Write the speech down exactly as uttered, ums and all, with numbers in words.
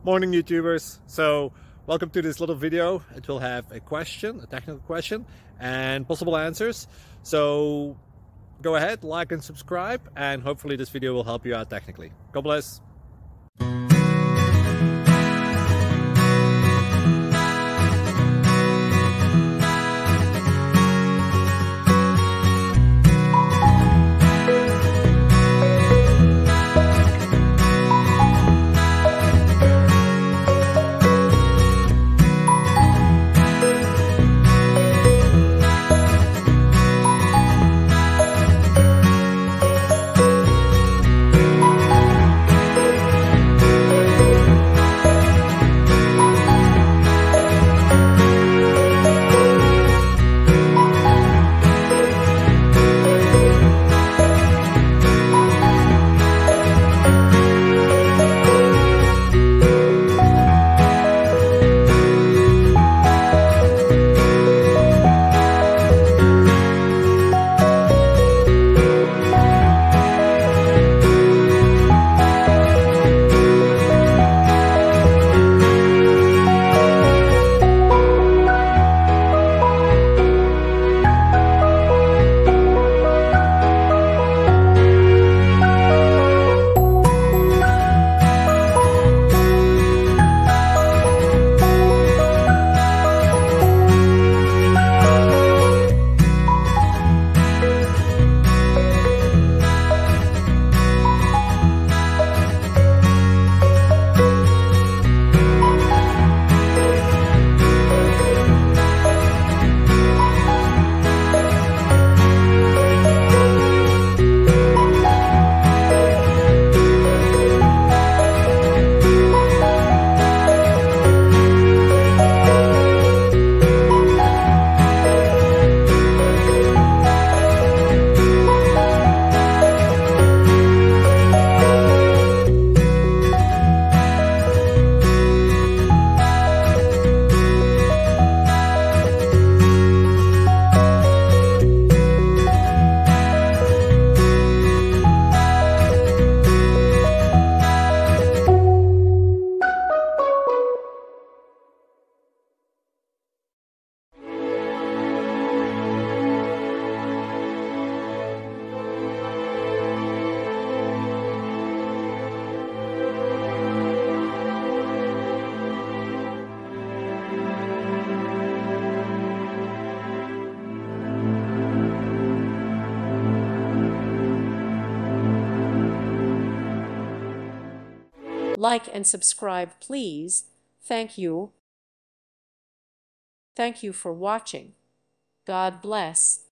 Morning YouTubers. So welcome to this little video. It will have a question, a technical question, and possible answers. So go ahead, like and subscribe, and hopefully this video will help you out technically. God bless. Like and subscribe, please. Thank you. Thank you for watching. God bless.